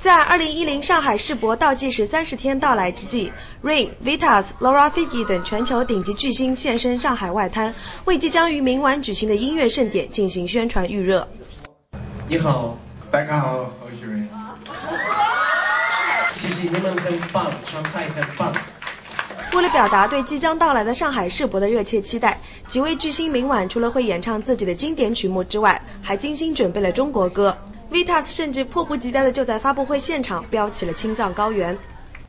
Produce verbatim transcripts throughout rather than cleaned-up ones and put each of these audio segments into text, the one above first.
在二零一零上海世博倒计时三十天到来之际 ，Rain、Vitas、Laura Figi 等全球顶级巨星现身上海外滩，为即将于明晚举行的音乐盛典进行宣传预热。 你好， 大家好，我是 Rain。 谢谢你们很棒，上海很棒。 为了表达对即将到来的上海世博的热切期待，几位巨星明晚除了会演唱自己的经典曲目之外，还精心准备了中国歌。Vitas 甚至迫不及待地就在发布会现场飙起了青藏高原。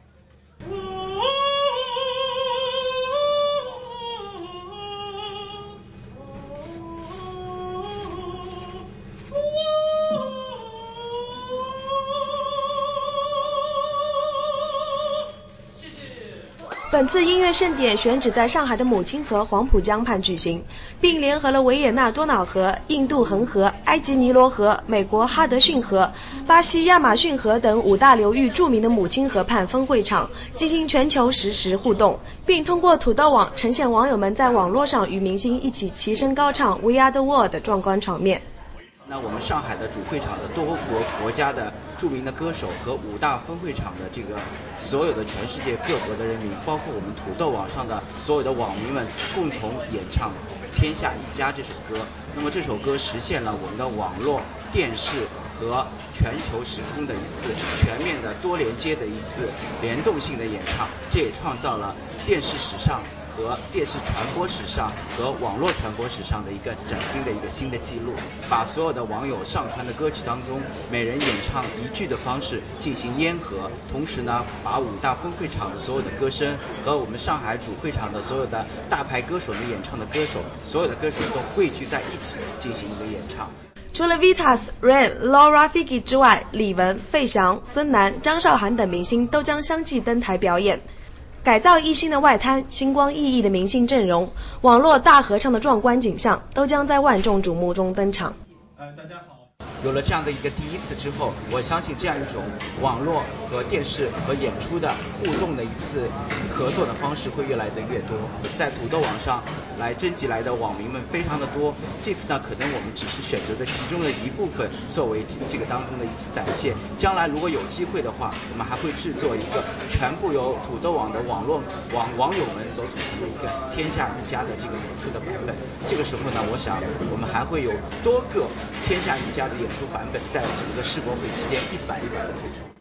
本次音乐盛典选址在上海的母亲河黄浦江畔举行，并联合了维也纳多瑙河、印度恒河、埃及尼罗河、美国哈德逊河、巴西亚马逊河等五大流域著名的母亲河畔分会场，进行全球实时互动，并通过土豆网呈现网友们在网络上与明星一起齐声高唱 We Are the World 的壮观场面。 那我们上海的主会场的多国国家的著名的歌手和五大分会场的这个所有的全世界各国的人民，包括我们土豆网上的所有的网民们共同演唱《天下一家》这首歌。那么这首歌实现了我们的网络、电视和全球时空的一次全面的多连接的一次联动性的演唱，这也创造了电视史上和电视传播史上和网络传播史上的一个崭新的一个新的记录，把所有的网友上传的歌曲当中每人演唱一句的方式进行粘合，同时呢把五大分会场的所有的歌声和我们上海主会场的所有的大牌歌手们演唱的歌手，所有的歌手都汇聚在一起进行一个演唱。 除了 Vitas、Rain、Laura Figi 之外，李玟、费翔、孙楠、张韶涵等明星都将相继登台表演。改造一新的外滩，星光熠熠的明星阵容，网络大合唱的壮观景象，都将在万众瞩目中登场。 呃，大家好。 有了这样的一个第一次之后，我相信这样一种网络和电视和演出的互动的一次合作的方式会越来的越多。在土豆网上来征集来的网民们非常的多，这次呢可能我们只是选择的其中的一部分作为这个当中的一次展现。将来如果有机会的话，我们还会制作一个全部由土豆网的网络网网友们所组成的一个天下一家的这个演出的版本。这个时候呢，我想我们还会有多个天下一家的演出版本在整个世博会期间一版一版的推出。